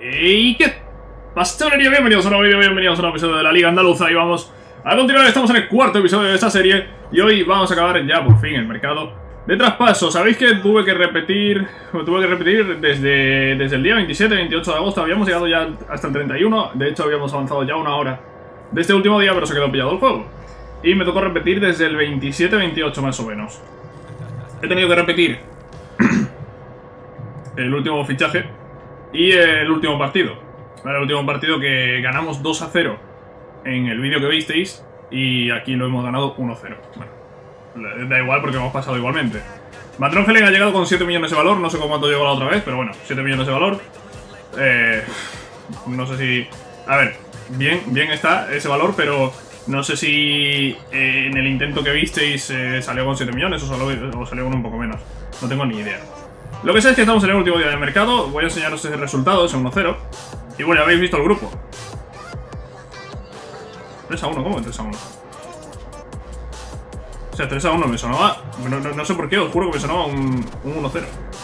¿Y qué pastorería? Bienvenidos a un nuevo vídeo, bienvenidos a un nuevo episodio de la Liga Andaluza. Y vamos a continuar, estamos en el cuarto episodio de esta serie. Y hoy vamos a acabar ya por fin el mercado de traspasos. Sabéis que tuve que repetir desde el día 27-28 de agosto. Habíamos llegado ya hasta el 31. De hecho habíamos avanzado ya una hora de este último día, pero se quedó pillado el juego. Y me tocó repetir desde el 27-28 más o menos. He tenido que repetir el último fichaje y el último partido. El último partido que ganamos 2-0 en el vídeo que visteis. Y aquí lo hemos ganado 1-0. Bueno, da igual porque hemos pasado igualmente. Matronfelen ha llegado con 7 millones de valor. No sé cuánto llegó la otra vez, pero bueno, 7 millones de valor. No sé si... A ver, bien está ese valor, pero no sé si en el intento que visteis salió con 7 millones o salió con un poco menos. No tengo ni idea. Lo que sé es que estamos en el último día del mercado. Voy a enseñaros ese resultado, ese 1-0. Y bueno, ya habéis visto el grupo. 3-1, ¿cómo que 3-1? O sea, 3-1 me sonaba... No sé por qué, os juro que me sonaba un 1-0.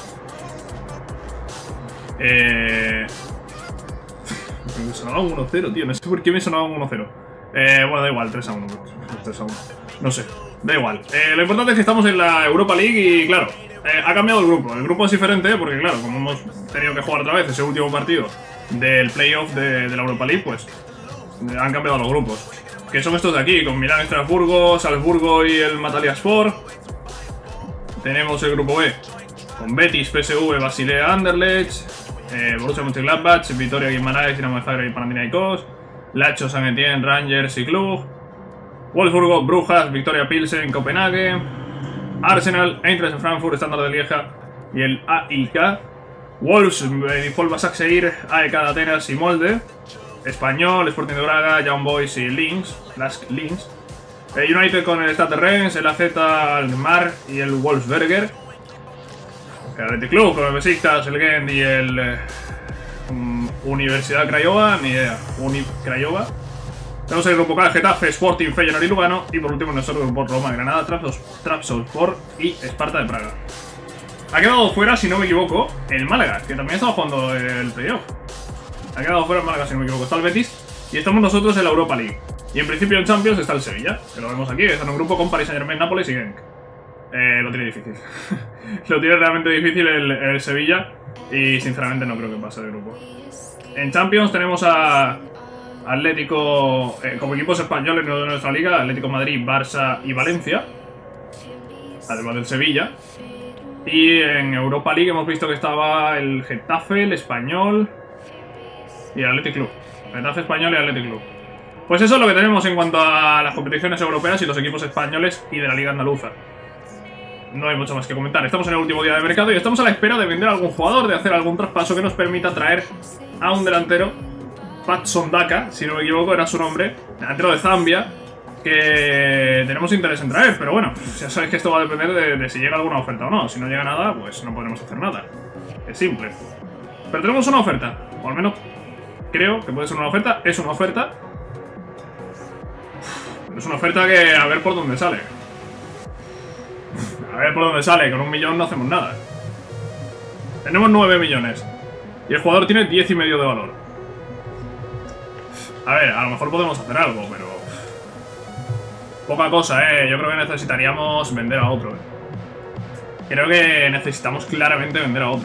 Me sonaba un 1-0, tío. No sé por qué me sonaba un 1-0. Bueno, da igual, 3-1. 3-1. No sé, da igual. Lo importante es que estamos en la Europa League y, claro, ha cambiado el grupo. El grupo es diferente porque, claro, como hemos tenido que jugar otra vez ese último partido del playoff de la Europa League, pues han cambiado los grupos. Que son estos de aquí, con Milán, Estrasburgo, Salzburgo y el Matalyaspor. Tenemos el grupo B, con Betis, PSV, Basilea, Anderlecht, Borussia Mönchengladbach, Vitoria, Guimaraes, Dinamo de Zagreb y Panathinaikos, Lazio, San Etienne, Rangers y Cluj, Wolfsburgo, Brujas, Victoria Pilsen, Copenhague, Arsenal, Eintracht Frankfurt, Standard de Lieja y el AIK, Wolves, Folva Saxeir, AEK de Atenas y Molde, Español, Sporting de Braga, Young Boys y Linz, United con el Stade Rennes, el AZ Alkmaar y el Wolfsberger, el Athletic Club con el Besiktas, el Gent y el Universidad Craiova, ni idea, Craiova. Tenemos el grupo K, Getafe, Sporting, Feyenoord y Lugano. Y por último nuestro grupo Roma, Granada, Trabzonspor y Esparta de Praga. Ha quedado fuera, si no me equivoco, el Málaga, que también estaba jugando el playoff. Ha quedado fuera el Málaga, si no me equivoco. Está el Betis y estamos nosotros en la Europa League. Y en principio en Champions está el Sevilla, que lo vemos aquí, está en un grupo con Paris Saint-Germain, Nápoles y Genk. Lo tiene difícil. Lo tiene realmente difícil el Sevilla y sinceramente no creo que pase de grupo. En Champions tenemos a Atlético, como equipos españoles de nuestra liga, Atlético Madrid, Barça y Valencia, además del Sevilla. Y en Europa League hemos visto que estaba el Getafe, el Español y el Athletic Club. Getafe, Español y Athletic Club. Pues eso es lo que tenemos en cuanto a las competiciones europeas y los equipos españoles y de la Liga Andaluza. No hay mucho más que comentar. Estamos en el último día de mercado y estamos a la espera de vender a algún jugador, de hacer algún traspaso que nos permita traer a un delantero, Patson Daka, si no me equivoco era su nombre, delantero de Zambia, que tenemos interés en traer, pero bueno, ya sabéis que esto va a depender de si llega alguna oferta o no. Si no llega nada, pues no podremos hacer nada. Es simple. Pero tenemos una oferta, o al menos creo que puede ser una oferta. Es una oferta. Es una oferta que a ver por dónde sale. A ver por dónde sale, con 1 millón no hacemos nada. Tenemos 9 millones. Y el jugador tiene 10,5 de valor. A ver, a lo mejor podemos hacer algo, pero... poca cosa, yo creo que necesitaríamos vender a otro, Creo que necesitamos claramente vender a otro.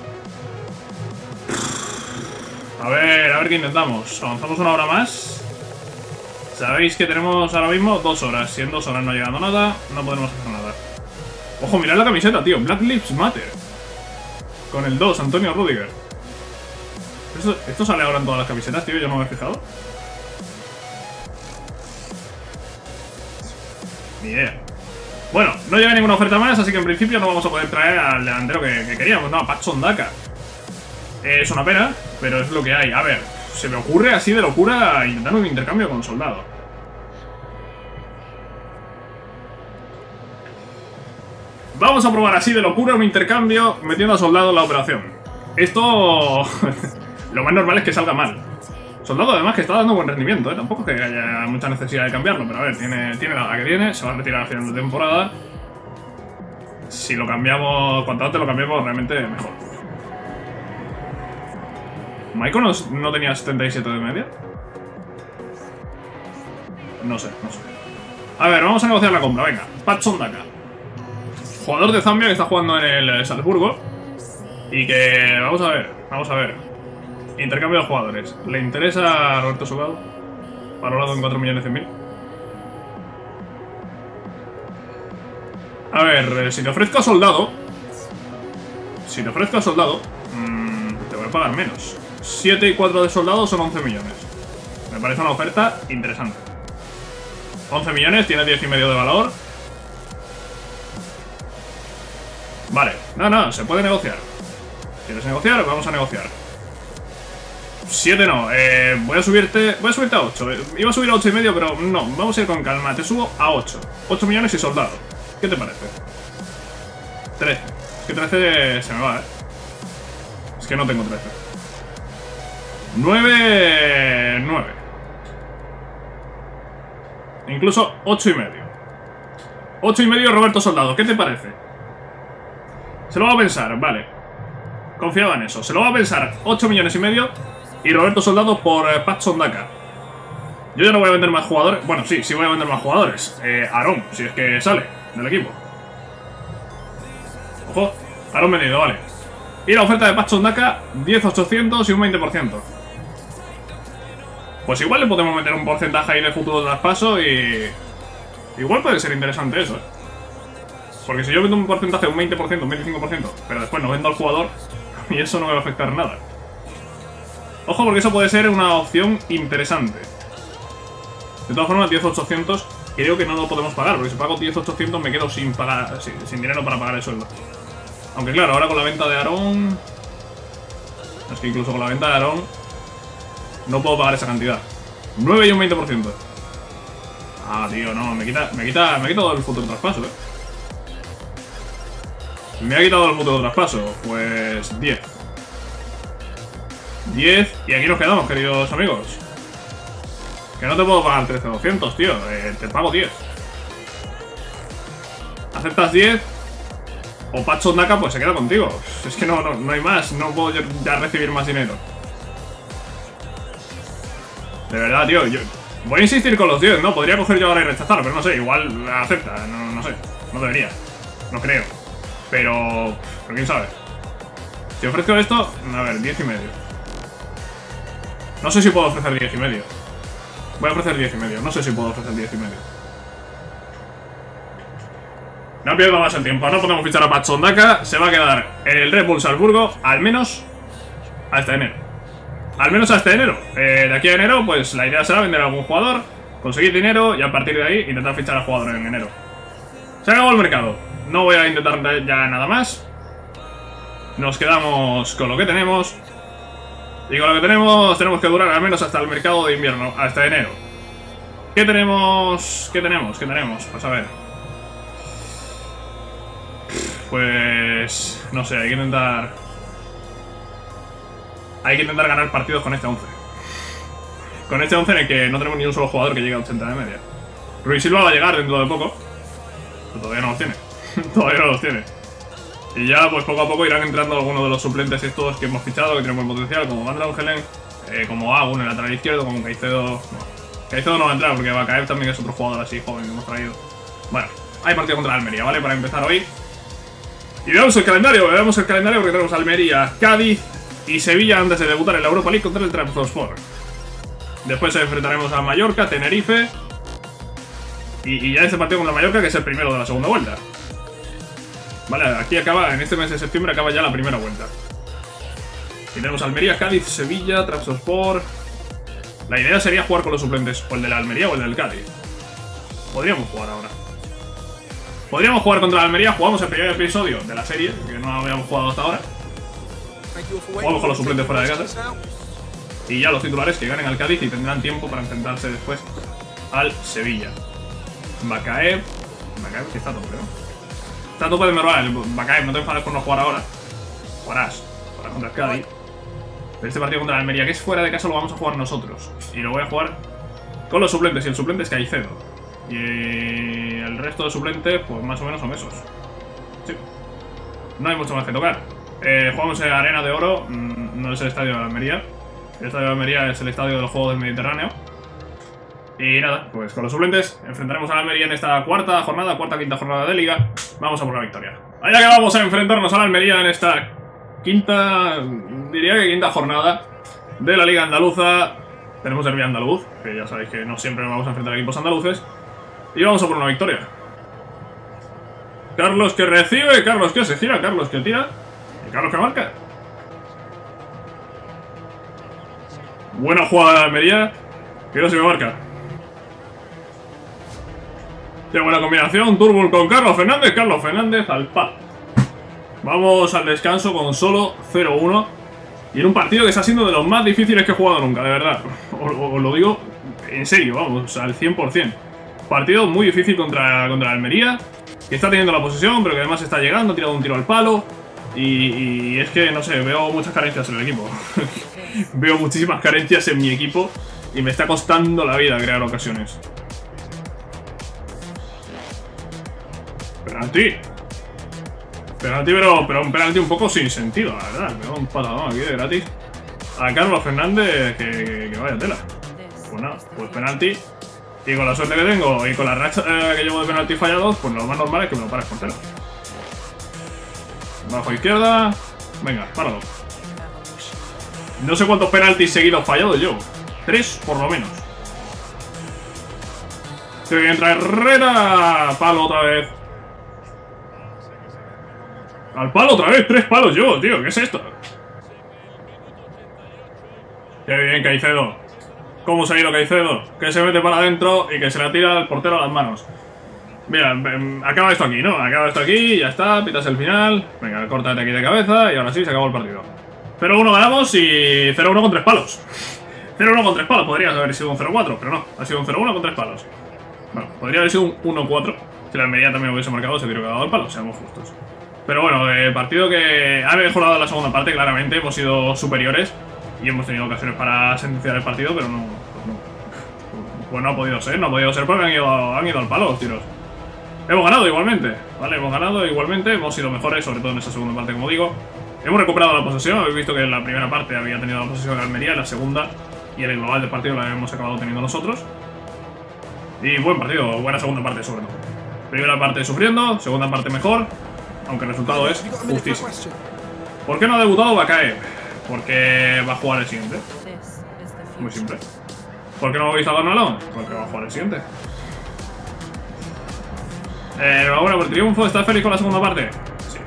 A ver qué intentamos. Avanzamos una hora más. Sabéis que tenemos ahora mismo 2 horas. Si en 2 horas no ha llegado nada, no podemos hacer nada. Ojo, mirad la camiseta, tío. Black Lives Matter. Con el 2, Antonio Rüdiger. ¿Esto sale ahora en todas las camisetas, tío? Yo no me he fijado. Ni idea. Bueno, no llega ninguna oferta más, así que en principio no vamos a poder traer al delantero que queríamos. No, a Patson Daka. Es una pena, pero es lo que hay. A ver, se me ocurre así de locura intentar un intercambio con Soldado. Vamos a probar así de locura un intercambio metiendo a Soldado en la operación. Esto... lo más normal es que salga mal. Soldado además que está dando buen rendimiento, tampoco es que haya mucha necesidad de cambiarlo, pero a ver, tiene la edad que tiene, se va a retirar al final de temporada. Si lo cambiamos, cuanto antes lo cambiemos, realmente mejor. ¿Maicon no tenía 77 de media? No sé, no sé. A ver, vamos a negociar la compra, venga. Patson Daka. Jugador de Zambia que está jugando en el Salzburgo. Y que... vamos a ver, vamos a ver. Intercambio de jugadores. ¿Le interesa a Roberto Soldado? Valorado en 4.100.000. A ver, si te ofrezco a Soldado... Si te ofrezco a Soldado... te voy a pagar menos. 7 y 4 de Soldado son 11 millones. Me parece una oferta interesante. 11 millones, tiene 10,5 de valor. Vale, no, se puede negociar. ¿Quieres negociar? Vamos a negociar. 7 no, voy a subirte a 8. Iba a subir a 8,5, pero no, vamos a ir con calma. Te subo a 8. 8 millones y Soldado. ¿Qué te parece? 13. Es que 13 se me va, Es que no tengo 13. 9... Incluso 8,5. 8,5 Roberto Soldado, ¿qué te parece? Se lo va a pensar, vale. Confiaba en eso. Se lo va a pensar 8,5 millones y Roberto Soldado por Patson Daka. Yo ya no voy a vender más jugadores. Bueno, sí voy a vender más jugadores. Aarón, si es que sale del equipo. Ojo, Aarón venido, vale. Y la oferta de Patson Daka, 10,800 y un 20%. Pues igual le podemos meter un porcentaje ahí de futuro traspaso y... igual puede ser interesante eso, Porque si yo vendo un porcentaje, un 20%, un 25%, pero después no vendo al jugador, y eso no me va a afectar nada. Ojo, porque eso puede ser una opción interesante. De todas formas, 10,800 creo que no lo podemos pagar, porque si pago 10,800 me quedo sin pagar, sin dinero para pagar el sueldo. Aunque claro, ahora con la venta de Aarón... Es que incluso con la venta de Aarón no puedo pagar esa cantidad. 9 y un 20%. Ah, tío, no, me quita todo el futuro traspaso, Me ha quitado el futuro traspaso. Pues 10. 10. Y aquí nos quedamos, queridos amigos. Que no te puedo pagar 13,200, tío. Te pago 10. ¿Aceptas 10? O Patson Daka pues se queda contigo. Es que no hay más. No puedo ya recibir más dinero. De verdad, tío. Yo voy a insistir con los 10, ¿no? Podría coger yo ahora y rechazar, pero no sé. Igual acepta. No sé. No debería. No creo. Pero quién sabe. Si ofrezco esto, a ver, 10,5. No sé si puedo ofrecer 10,5. Voy a ofrecer 10,5. No sé si puedo ofrecer 10,5. No pierdo más el tiempo. No podemos fichar a Patson Daka. Se va a quedar en el Red Bull Salzburgo al menos hasta enero. Al menos hasta enero. De aquí a enero, pues la idea será vender a algún jugador, conseguir dinero y a partir de ahí intentar fichar al jugador en enero. Se acabó el mercado. No voy a intentar ya nada más. Nos quedamos con lo que tenemos. Y con lo que tenemos que durar al menos hasta el mercado de invierno, hasta enero. ¿Qué tenemos? Pues a ver. Pues... no sé, hay que intentar ganar partidos con este 11. Con este 11 en el que no tenemos ni un solo jugador que llegue a 80 de media. Ruiz Silva va a llegar dentro de poco, pero todavía no los tiene. Todavía no los tiene. Y ya pues poco a poco irán entrando algunos de los suplentes estos que hemos fichado, que tienen buen potencial, como Van Drongelen, como Agun, el lateral izquierdo, como Caicedo. No, Caicedo no va a entrar porque Bakaev también es otro jugador así joven que hemos traído. Bueno, hay partido contra la Almería, ¿vale? Para empezar hoy. Y veamos el calendario porque tenemos Almería, Cádiz y Sevilla antes de debutar en la Europa League contra el Trabzonspor. Después enfrentaremos a Mallorca, Tenerife y ya este partido contra Mallorca, que es el primero de la segunda vuelta. Vale, aquí acaba, en este mes de septiembre acaba ya la primera vuelta. Y tenemos Almería, Cádiz, Sevilla, Trabzonspor. La idea sería jugar con los suplentes, o el de la Almería o el del Cádiz. Podríamos jugar ahora. Podríamos jugar contra la Almería, jugamos el primer episodio de la serie, que no habíamos jugado hasta ahora. Jugamos con los suplentes fuera de casa. Y ya los titulares que ganen al Cádiz y tendrán tiempo para enfrentarse después al Sevilla. Bakaev que está a tope, ¿no? Está a tope de Merval. Bakaev, no te enfades por no jugar ahora. Jugarás contra el Cádiz. Pero este partido contra la Almería, que es fuera de casa, lo vamos a jugar nosotros. Y lo voy a jugar con los suplentes. Y el suplente es Caicedo. Y el resto de suplentes, pues más o menos son esos. Sí. No hay mucho más que tocar. Jugamos en Arena de Oro. No es el estadio de la Almería. El estadio de Almería es el estadio de los Juegos del Mediterráneo. Y nada, pues con los suplentes enfrentaremos a la Almería en esta quinta jornada de Liga. Vamos a por la victoria. Allá que vamos a enfrentarnos a la Almería en esta diría que quinta jornada de la Liga Andaluza. Tenemos derbi andaluz, que ya sabéis que no siempre nos vamos a enfrentar a equipos andaluces. Y vamos a por una victoria. Carlos que recibe, Carlos que se gira, Carlos que tira y Carlos que marca. Buena jugada de Almería, que no se me marca. Qué buena combinación, Turbul con Carlos Fernández al palo. Vamos al descanso con solo 0-1. Y en un partido que está siendo de los más difíciles que he jugado nunca, de verdad. Os lo digo en serio, vamos, al 100%. Partido muy difícil contra Almería, que está teniendo la posesión, pero que además está llegando, ha tirado un tiro al palo. Y es que, no sé, veo muchas carencias en el equipo. Veo muchísimas carencias en mi equipo y me está costando la vida crear ocasiones. Penalti. Penalti, pero un penalti un poco sin sentido, la verdad. Me da un patadón aquí de gratis a Carlos Fernández, que vaya tela. Pues nada, pues penalti. Y con la suerte que tengo y con la racha que llevo de penalti fallados, pues lo más normal es que me lo pares con tela. Bajo izquierda. Venga, páralo. No sé cuántos penaltis seguidos fallados llevo. 3 por lo menos. Que bien entra Herrera. Palo otra vez. Al palo otra vez. 3 palos llevo, tío. ¿Qué es esto? Qué bien, Caicedo. ¿Cómo se ha ido Caicedo? Que se mete para adentro y que se la tira al portero a las manos. Mira, acaba esto aquí, ¿no? Acaba esto aquí, ya está, pitas el final. Venga, córtate aquí de cabeza y ahora sí, se acabó el partido. 0-1 ganamos y 0-1 con 3 palos. 0-1 con 3 palos, podría haber sido un 0-4, pero no, ha sido un 0-1 con 3 palos. Bueno, podría haber sido un 1-4 si la Almería también hubiese marcado ese tiro que ha dado el palo, seamos justos. Pero bueno, partido que ha mejorado la segunda parte, claramente, hemos sido superiores y hemos tenido ocasiones para sentenciar el partido, pero pues no ha podido ser, porque han ido al palo los tiros. Hemos ganado igualmente, ¿vale? Hemos ganado igualmente, hemos sido mejores, sobre todo en esa segunda parte, como digo. Hemos recuperado la posesión, habéis visto que en la primera parte había tenido la posesión de Almería, en la segunda y en el global del partido la hemos acabado teniendo nosotros. Y buen partido, buena segunda parte sobre todo. Primera parte sufriendo, segunda parte mejor, aunque el resultado es justísimo. ¿Por qué no ha debutado Bakaev? Porque va a jugar el siguiente. Muy simple. ¿Por qué no habéis dado Alonso? Porque va a jugar el siguiente. Bueno, por el triunfo, ¿estás feliz con la segunda parte? Sí.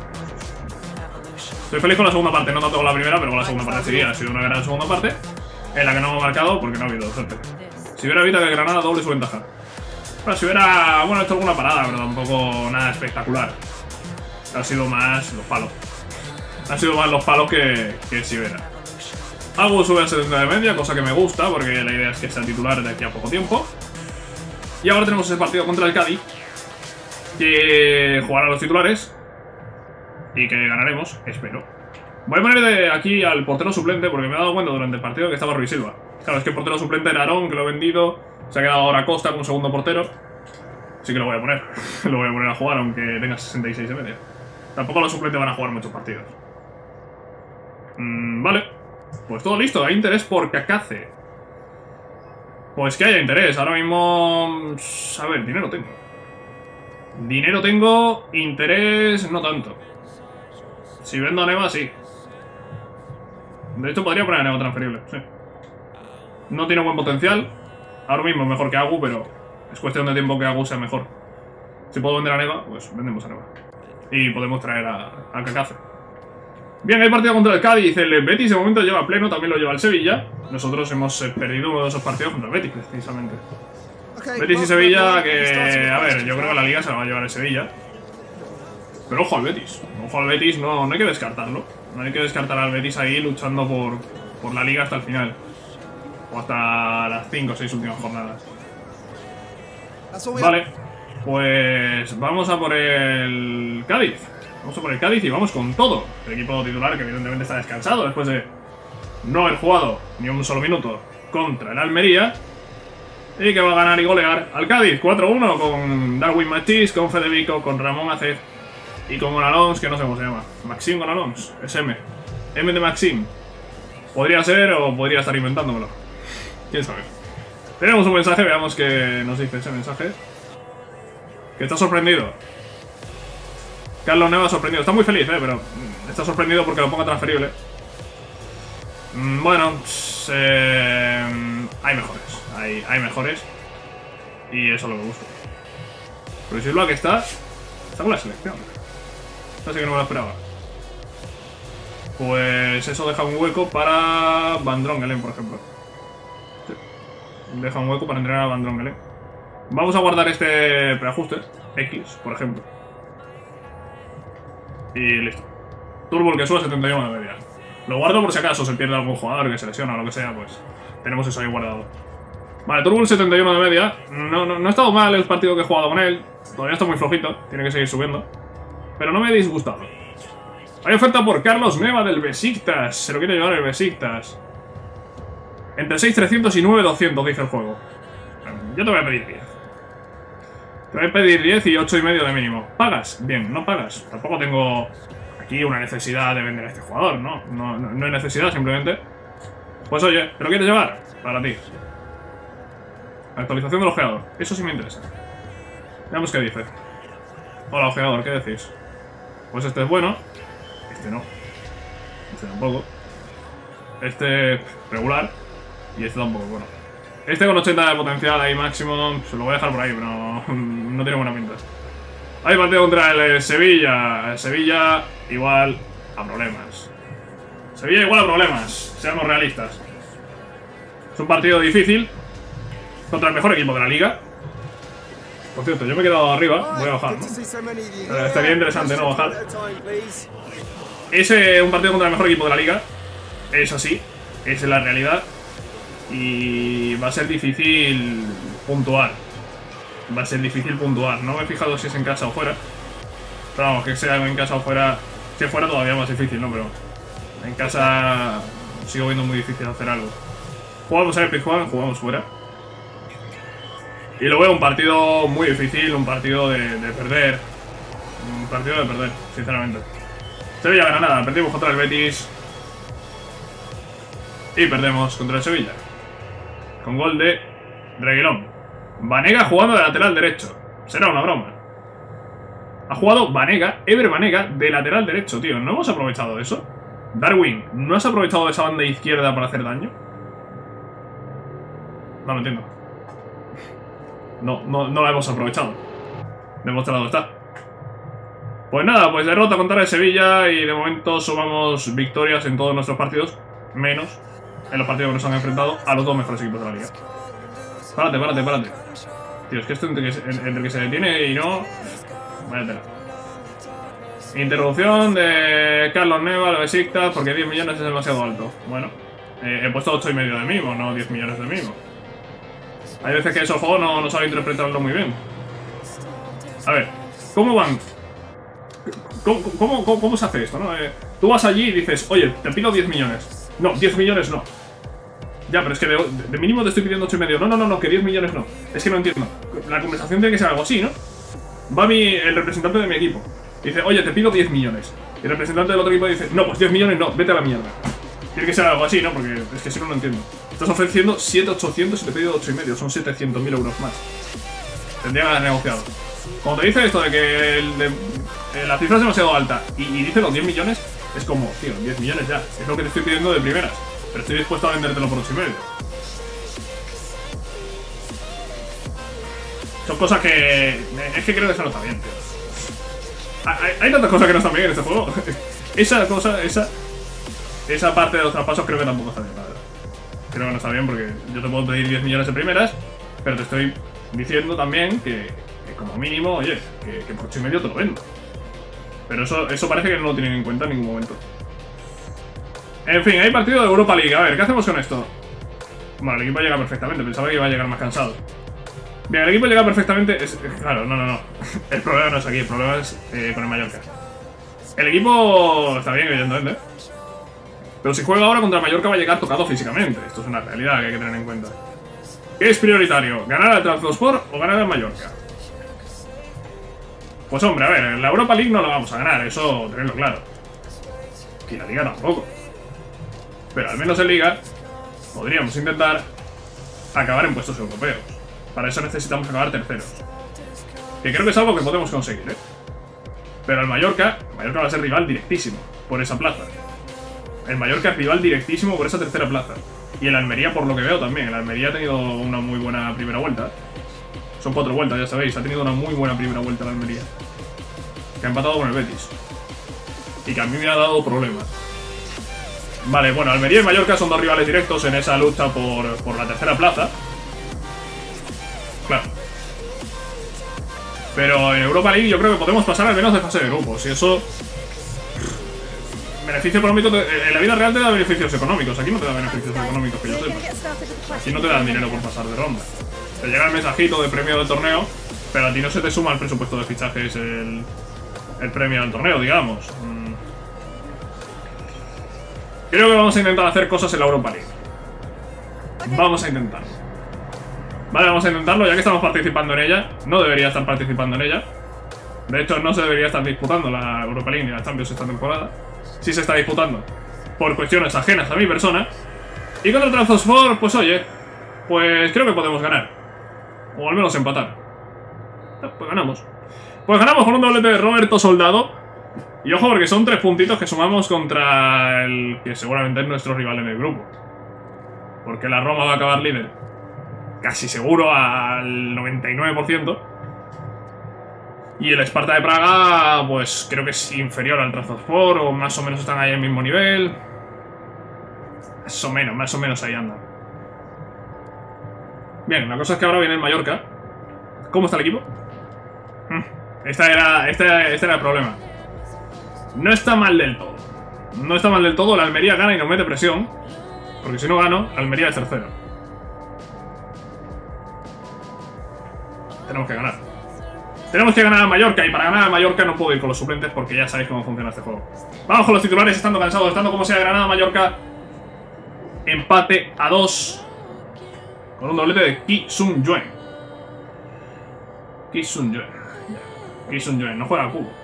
Estoy feliz con la segunda parte, no tanto con la primera, pero con la segunda parte sí, ha sido una gran segunda parte, en la que no hemos marcado porque no ha habido suerte. Si hubiera habido que Granada doble su ventaja. Pero si hubiera, bueno, hecho alguna parada, pero tampoco nada espectacular. Ha sido más los palos. Ha sido más los palos que si hubiera. Agu sube a 70 de media, cosa que me gusta, porque la idea es que sea titular de aquí a poco tiempo. Y ahora tenemos ese partido contra el Cádiz, que jugará a los titulares y que ganaremos, espero. Voy a poner de aquí al portero suplente porque me he dado cuenta durante el partido que estaba Ruiz Silva. Claro, es que el portero suplente era Aarón, que lo he vendido. Se ha quedado ahora Costa como segundo portero. Así que lo voy a poner. Lo voy a poner a jugar aunque tenga 66 de media. Tampoco los suplentes van a jugar muchos partidos. Vale. Pues todo listo. Hay interés por Cacace. Pues que haya interés. Ahora mismo... A ver, dinero tengo. Dinero tengo, interés no tanto. Si vendo a Neva, sí. De hecho, podría poner a Neva transferible, sí. No tiene buen potencial. Ahora mismo es mejor que Agu, pero es cuestión de tiempo que Agu sea mejor. Si puedo vender a Neva, pues vendemos a Neva. Y podemos traer a Cacace. Bien, hay partido contra el Cádiz. El Betis de momento lleva pleno, también lo lleva el Sevilla. Nosotros hemos perdido uno de esos partidos contra el Betis, precisamente. Betis y Sevilla, que... A ver, yo creo que la Liga se la va a llevar el Sevilla. Pero ojo al Betis. Ojo al Betis, no hay que descartarlo. No hay que descartar al Betis ahí luchando por la Liga hasta el final. O hasta las 5 o 6 últimas jornadas. Vale, pues vamos a por el Cádiz. Vamos a por el Cádiz y vamos con todo. El equipo titular, que evidentemente está descansado después de no haber jugado ni un solo minuto contra el Almería. Y que va a ganar y golear al Cádiz 4-1 con Darwin Machís, con Federico, con Ramón Acez y con Alonso, que no sé cómo se llama. Maxim con Alonso, es M. M de Maxim. Podría ser o podría estar inventándomelo. ¿Quién sabe? Tenemos un mensaje, veamos qué nos dice ese mensaje. Que está sorprendido. Carlos Neva sorprendido. Está muy feliz, pero está sorprendido porque lo ponga transferible. Bueno, pues, hay mejores. Hay mejores. Y eso es lo que busco. Pero si es lo que está con la selección. Esto sí que no me lo esperaba. Pues eso deja un hueco para Van Drongelen, por ejemplo. Sí. Deja un hueco para entrenar a Van Drongelen. Vamos a guardar este preajuste. X, por ejemplo. Y listo. Turbo que sube 71 de media. Lo guardo por si acaso se pierde algún jugador que se lesiona o lo que sea, pues tenemos eso ahí guardado. Vale, Turbo 71 de media. No ha estado mal el partido que he jugado con él. Todavía está muy flojito, tiene que seguir subiendo. Pero no me he disgustado. Hay oferta por Carlos Neva del Besiktas. Se lo quiere llevar el Besiktas. Entre 6.300 y 9.200 dice el juego. Yo te voy a pedir 10. Te voy a pedir 10 y 8,5 de mínimo. ¿Pagas? Bien, no pagas. Tampoco tengo aquí una necesidad de vender a este jugador, ¿no? No hay necesidad, simplemente. Pues oye, ¿te lo quieres llevar? Para ti. Actualización del ojeador. Eso sí me interesa. Veamos qué dice. Hola, ojeador, ¿qué decís? Pues este es bueno. Este no. Este tampoco. Este regular. Y este tampoco, bueno. Este con 80 de potencial ahí máximo. Se lo voy a dejar por ahí, pero no tiene buena pinta. Hay partido contra el Sevilla. El Sevilla igual a problemas. Sevilla igual a problemas. Seamos realistas. Es un partido difícil contra el mejor equipo de la liga. Por cierto, yo me he quedado arriba. Voy a bajar, ¿no? Estaría interesante, ¿no? Bajar. Es un partido contra el mejor equipo de la liga. Es así. Es la realidad. Y va a ser difícil puntuar. Va a ser difícil puntuar. No me he fijado si es en casa o fuera. Pero vamos, que sea en casa o fuera. Si fuera todavía más difícil, ¿no? Pero en casa sigo viendo muy difícil hacer algo. Jugamos a Epic One, jugamos fuera. Y lo veo un partido muy difícil, un partido de perder. Un partido de perder, sinceramente. Sevilla gana nada, perdimos contra el Betis. Y perdemos contra el Sevilla. Con gol de Reguilón. Banega jugando de lateral derecho. Será una broma. Ha jugado Banega, Ever Banega, de lateral derecho, tío. ¿No hemos aprovechado eso? Darwin, ¿no has aprovechado esa banda izquierda para hacer daño? No lo entiendo. No la hemos aprovechado. Demostrado está. Pues nada, pues derrota contra el Sevilla. Y de momento sumamos victorias en todos nuestros partidos. Menos en los partidos que nos han enfrentado a los dos mejores equipos de la liga. Párate. Tío, es que esto entre que se detiene y no... Vaya tela. Interrupción de Carlos Neva, lo de Besiktas, porque 10 millones es demasiado alto. Bueno, he puesto 8,5 de mínimo, no 10 millones de mínimo. Hay veces que eso el juego no sabe interpretarlo muy bien. A ver, ¿cómo van? ¿Cómo se hace esto, no? Tú vas allí y dices, oye, te pido 10 millones. No, 10 millones no. Ya, pero es que de mínimo te estoy pidiendo 8,5. No, que 10 millones no. Es que no entiendo. La conversación tiene que ser algo así, ¿no? Va el representante de mi equipo. Dice, oye, te pido 10 millones. Y el representante del otro equipo dice, no, pues 10 millones no, vete a la mierda. Tiene que ser algo así, ¿no? Porque es que si no entiendo. Estás ofreciendo 7.800 y te he pedido 8,5. Son 700.000 euros más. Tendría que haber negociado. Cuando te dice esto de que la cifra es demasiado alta y dice los 10 millones, es como, tío, 10 millones ya. Es lo que te estoy pidiendo de primeras. Pero estoy dispuesto a vendértelo por 8,5. Son cosas que... Es que creo que eso no está bien, tío. Hay tantas cosas que no están bien en este juego. Esa parte de los traspasos creo que tampoco está bien, la verdad. Creo que no está bien porque yo te puedo pedir 10 millones de primeras, pero te estoy diciendo también que como mínimo, oye, que por 8,5 te lo vendo. Pero eso parece que no lo tienen en cuenta en ningún momento. En fin, hay partido de Europa League. A ver, ¿qué hacemos con esto? Bueno, el equipo llega perfectamente. Pensaba que iba a llegar más cansado. Bien, el equipo llega perfectamente... Claro, no. El problema no es aquí. El problema es con el Mallorca. El equipo está bien, evidentemente. Pero si juega ahora contra el Mallorca va a llegar tocado físicamente. Esto es una realidad que hay que tener en cuenta. ¿Qué es prioritario? ¿Ganar al Trabzonspor o ganar al Mallorca? Pues hombre, a ver, la Europa League no la vamos a ganar. Eso, tenerlo claro. Y la Liga tampoco. Pero al menos en Liga podríamos intentar acabar en puestos europeos. Para eso necesitamos acabar terceros. Que creo que es algo que podemos conseguir, ¿eh? Pero el Mallorca va a ser rival directísimo por esa plaza. El Mallorca es rival directísimo por esa tercera plaza. Y el Almería, por lo que veo, también. El Almería ha tenido una muy buena primera vuelta. Son 4 vueltas, ya sabéis. Ha tenido una muy buena primera vuelta el Almería. Que ha empatado con el Betis. Y que a mí me ha dado problemas. Vale, bueno, Almería y Mallorca son 2 rivales directos en esa lucha por la tercera plaza. Claro. Pero en Europa League yo creo que podemos pasar al menos de fase de grupos. Y eso... Beneficio económico... En la vida real te da beneficios económicos. Aquí no te da beneficios económicos, que yo sepa. Aquí no te dan dinero por pasar de ronda. Te llega el mensajito de premio del torneo, pero a ti no se te suma al presupuesto de fichajes el premio del torneo, digamos. Creo que vamos a intentar hacer cosas en la Europa League. Vamos a intentarlo. Vale, vamos a intentarlo, ya que estamos participando en ella. No debería estar participando en ella. De hecho, no se debería estar disputando la Europa League ni la Champions esta temporada. Sí se está disputando por cuestiones ajenas a mi persona. Y contra el Trabzonspor, pues oye, pues creo que podemos ganar. O al menos empatar. Pues ganamos. Pues ganamos con un doblete de Roberto Soldado. Y ojo, porque son 3 puntitos que sumamos contra el que seguramente es nuestro rival en el grupo. Porque la Roma va a acabar líder. Casi seguro al 99%. Y el Sparta de Praga, pues creo que es inferior al Trabzonspor, o más o menos están ahí al mismo nivel. Más o menos ahí andan. Bien, la cosa es que ahora viene el Mallorca. ¿Cómo está el equipo? Este era el problema. No está mal del todo. No está mal del todo, la Almería gana y nos mete presión. Porque si no gano, Almería es tercero. Tenemos que ganar. Tenemos que ganar a Mallorca, y para ganar a Mallorca no puedo ir con los suplentes porque ya sabéis cómo funciona este juego. Vamos con los titulares, estando cansados, estando como sea. Granada-Mallorca. Empate a 2. Con un doblete de Ki Sung-yuan. Ki Sung-yuan. Ki Sung-yuan, no juega al cubo.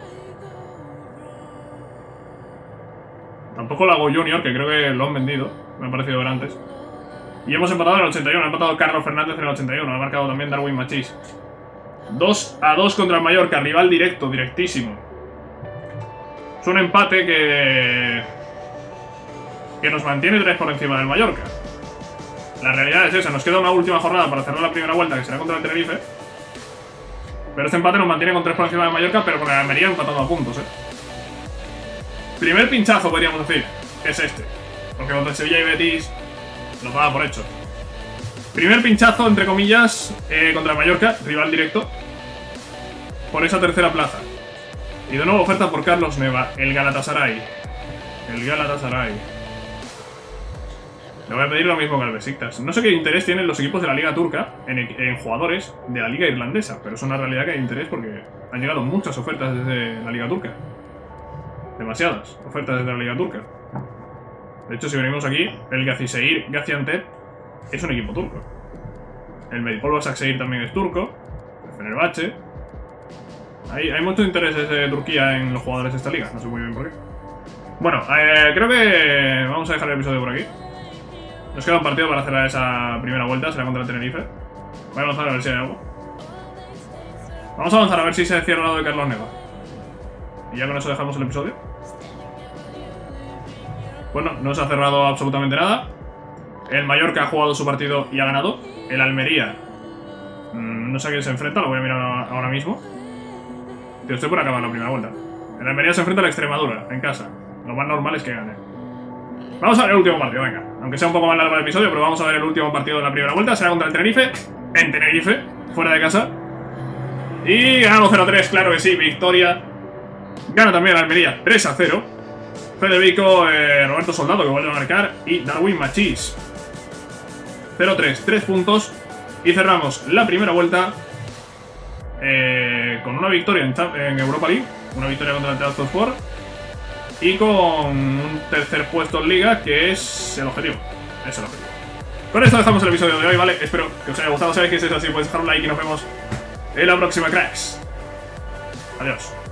Tampoco Lago Junior, que creo que lo han vendido. Me ha parecido ver antes. Y hemos empatado en el 81. Ha empatado Carlos Fernández en el 81. Ha marcado también Darwin Machís. 2-2 contra el Mallorca. Rival directo, directísimo. Es un empate que nos mantiene 3 por encima del Mallorca. La realidad es esa. Nos queda una última jornada para cerrar la primera vuelta, que será contra el Tenerife. Pero este empate nos mantiene con 3 por encima del Mallorca, pero con el Almería empatando a puntos, Primer pinchazo, podríamos decir, es este. Porque contra el Sevilla y Betis nos daba por hecho. Primer pinchazo, entre comillas, contra el Mallorca, rival directo, por esa tercera plaza. Y de nuevo oferta por Carlos Neva, el Galatasaray. El Galatasaray. Le voy a pedir lo mismo que al Besiktas. No sé qué interés tienen los equipos de la Liga Turca en jugadores de la Liga Irlandesa, pero es una realidad que hay interés porque han llegado muchas ofertas desde la Liga Turca. Demasiadas ofertas desde la Liga Turca. De hecho, si venimos aquí, el Gazisehir Gaziantep es un equipo turco. El Medipol Başakşehir también es turco. El Fenerbahce. Hay mucho interés desde Turquía en los jugadores de esta liga. No sé muy bien por qué. Bueno, creo que vamos a dejar el episodio por aquí. Nos queda un partido para cerrar esa primera vuelta. Será contra el Tenerife. Voy a avanzar a ver si hay algo. Vamos a avanzar a ver si se cierra lo de Carlos Neva. Y ya con eso dejamos el episodio. Bueno, no se ha cerrado absolutamente nada. El Mallorca ha jugado su partido y ha ganado. El Almería, no sé a quién se enfrenta, lo voy a mirar ahora mismo. Tío, estoy por acabar la primera vuelta. El Almería se enfrenta a la Extremadura, en casa. Lo más normal es que gane. Vamos a ver el último partido, venga. Aunque sea un poco más largo el episodio, pero vamos a ver el último partido de la primera vuelta. Será contra el Tenerife, en Tenerife, fuera de casa. Y ganamos 0-3, claro que sí, victoria. Gana también el Almería 3-0. Federico, Roberto Soldado, que vuelve a marcar, y Darwin Machís. 0-3, 3 puntos. Y cerramos la primera vuelta con una victoria en Europa League. Una victoria contra el Trabzonspor. Y con un tercer puesto en Liga, que es el objetivo. Es el objetivo. Con esto dejamos el episodio de hoy, ¿vale? Espero que os haya gustado. Sabéis que si es así, podéis dejar un like y nos vemos en la próxima, cracks. Adiós.